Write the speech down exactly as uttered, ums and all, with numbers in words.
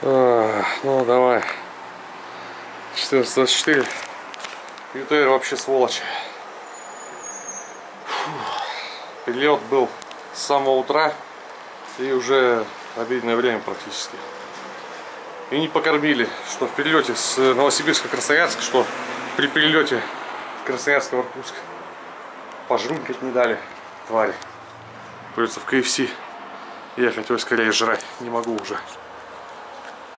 А, ну давай. четырнадцать двадцать четыре. ЮТР вообще сволочь. Перелет был с самого утра и уже обеденное время практически. И не покормили, что в перелете с Новосибирска Красноярск, что при перелете с Красноярска в Иркутск. Пожрункать не дали, твари. Придется в КФС ехать, ой, скорее жрать, не могу уже.